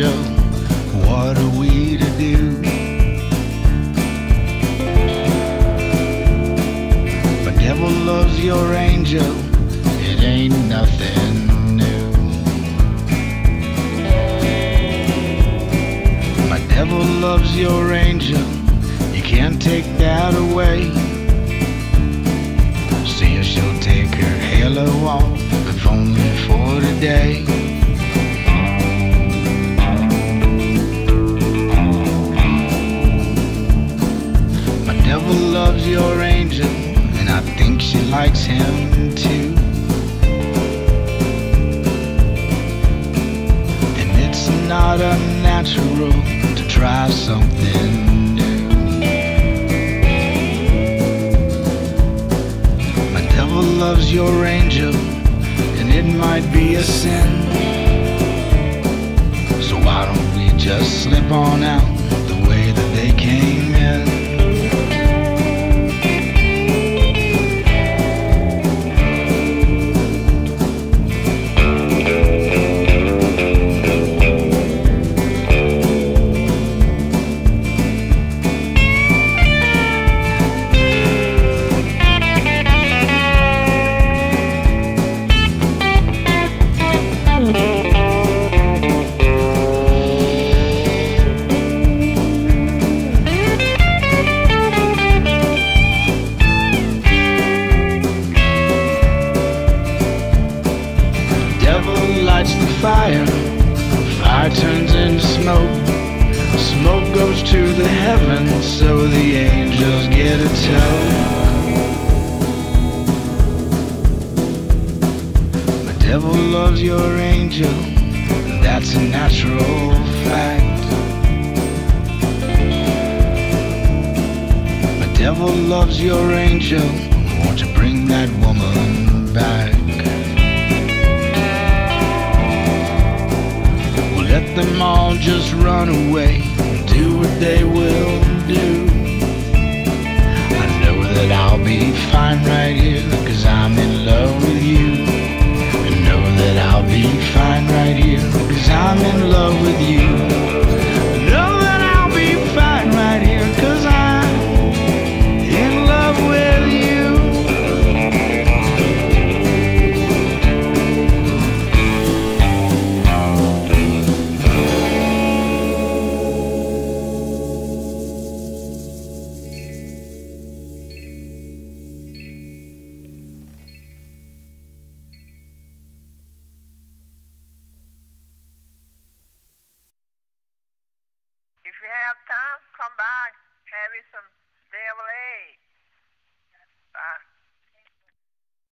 angel, what are we to do? The devil loves your angel, it ain't nothing new. My devil loves your angel, you can't take that away. See if she'll take her halo off, if only for today. My devil loves your angel, and I think she likes him too. And it's not unnatural to try something new. My devil loves your angel, and it might be a sin. So why don't we just slip on out the way that they came in? Lights the fire, fire turns into smoke, smoke goes to the heavens, so the angels get a toke. The devil loves your angel, that's a natural fact. The devil loves your angel, won't you bring that woman back? Let them all just run away and do what they will do. I know that I'll be fine right here, 'cause I'm in love with you. I know that I'll be fine right here, 'cause I'm in love with you. I know that I'll be fine right here, 'cause I'm in love with you. If you have time, come back, have you some